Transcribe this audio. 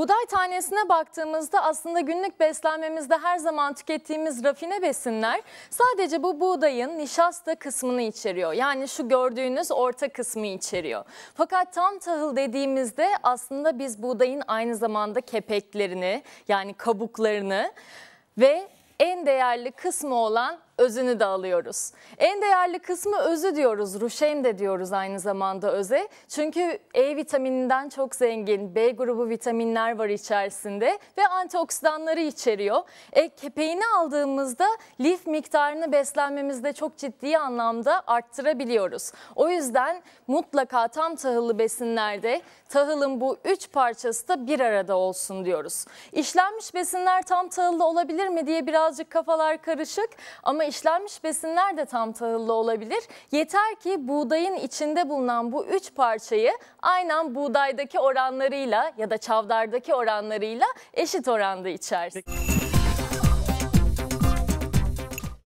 Buğday tanesine baktığımızda aslında günlük beslenmemizde her zaman tükettiğimiz rafine besinler sadece bu buğdayın nişasta kısmını içeriyor. Yani şu gördüğünüz orta kısmı içeriyor. Fakat tam tahıl dediğimizde aslında biz buğdayın aynı zamanda kepeklerini, yani kabuklarını ve en değerli kısmı olan özünü de alıyoruz. En değerli kısmı özü diyoruz, ruşeym de diyoruz aynı zamanda öze. Çünkü E vitamininden çok zengin, B grubu vitaminler var içerisinde ve antioksidanları içeriyor. Kepeğini aldığımızda lif miktarını beslenmemizde çok ciddi anlamda arttırabiliyoruz. O yüzden mutlaka tam tahıllı besinlerde tahılın bu 3 parçası da bir arada olsun diyoruz. İşlenmiş besinler tam tahıllı olabilir mi diye birazcık kafalar karışık ama işlenmiş besinler de tam tahıllı olabilir. Yeter ki buğdayın içinde bulunan bu 3 parçayı aynen buğdaydaki oranlarıyla ya da çavdardaki oranlarıyla eşit oranda içersin.